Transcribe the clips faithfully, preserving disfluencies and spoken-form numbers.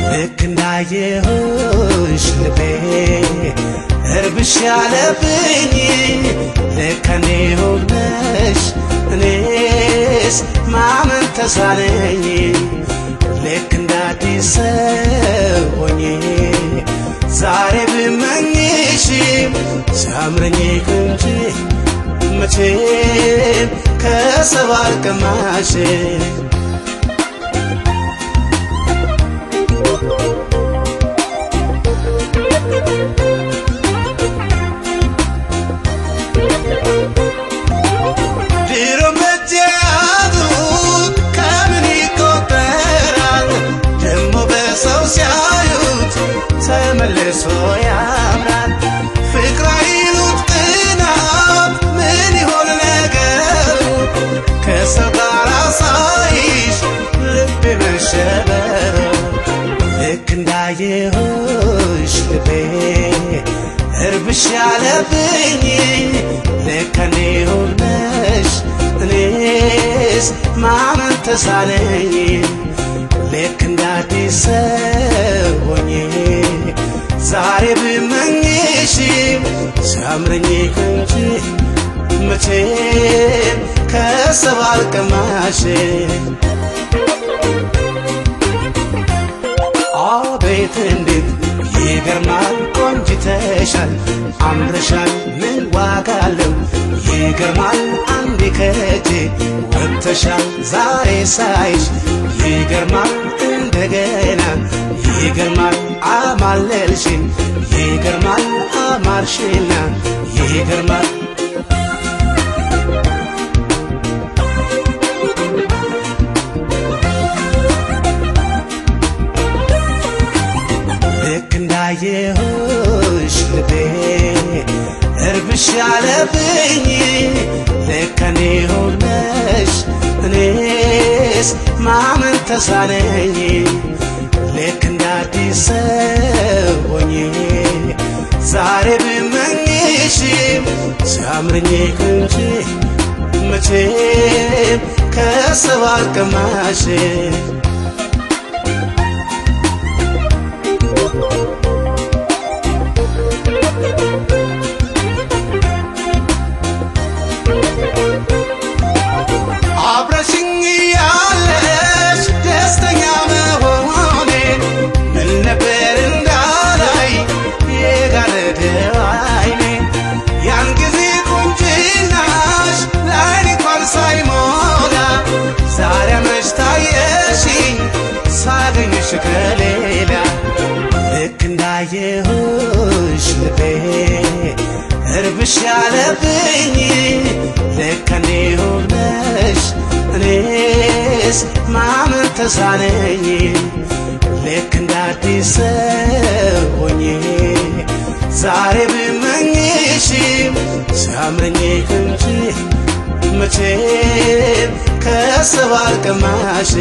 ልክ እንዳየሁሽ ልቤ እርብሽ ያለብኝ ልክ እኔ ሆነሽ እኔስ ማመን ተሳነኝ ልክ እንዳዲስ ሰው ሆኜ ዛሬ ብመኝሽ ሲያምረኝ እንጂ መቼም ከሰው አልቀማሽ ተመልሶ ያምራል ፍቅር አይሉት ቅናት ምን ይሆን ነገሩ ከሰው ጋር ሳይሽ ልቤ መሸበሩ ልክ እንዳየሁሽ ልቤ እርብሽ ያለብኝ ልክ እኔ ሆነሽ እኔስ ማመን ተሳነኝ ልክ እንዳዲስ ሰው ሆኜ ዛሬ ብመኝሽ ሲያምረኝ እንጂ መቼም ከሰው አልቀማሽ አቤት እንዴት ይገርማል ቆንጅተሻል አምረሻል ምን ዋጋ አለው ይገርማል አንዴ ከእጄ ወጥተሻል ዛሬ ሳይሽ ይገርማል እንደገና ይገርማል አማለልሽን ይገርማል አማርሽና ይገርማል ልክ እንዳየሁሽ ልቤ እርብሽ ያለብኝ ልክ እኔ ሆነሽ እኔስ ማመን ተሳነኝ ልክ እንዳዲስ ሰው ሆኜ ዛሬ ብመኝሽ ሲያምረኝ እንጂ መቼም ከሰው አልቀማሽ አብረሽኝ ያለሽ ደስተኛ መሆኔ ምን ነበር እንዳላይ የጋረደው አይኔ ያን ጊዜ ቁንጅናሽ ለዓይኔ እንኳን ሳይሞላ ዛሬ መች ታየሽኝ ሳገኝሽ ከሌላ ልክ እንዳየሁሽ ልቤ እርብሽ ያለብኝ ልክ እኔ ሆነሽ እኔስ ማመን ተሳነኝ ልክ እንዳዲስ ሰው ሆኜ ዛሬ ብመኝሽ ሲያምረኝ እንጂ መቼም ከሰው አልቀማሽ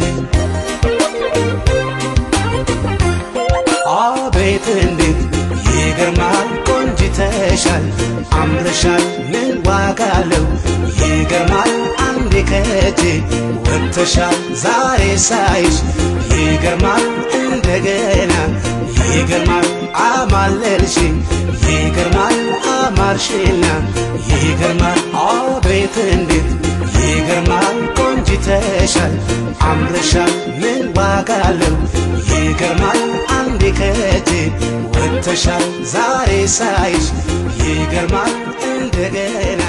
አቤት እንዴት ይገርማል ቆንጅተሻል አምረሻል ምን ዋጋ አለው ይገርማል አንዴ ከእጄ ወጥተሻል ዛሬ ሳይሽ ይገርማል እንደገና ይገርማል አማለልሽኝ ይገርማል አማርሽና ይገርማል አቤት እንዴት ይገርማል ቆንጅተሻል አምረሻል ምን ዋጋ አለው ይገርማል አንዴ ከእጄ ወጥተሻል ዛሬ ሳይሽ ይገርማል እንደገና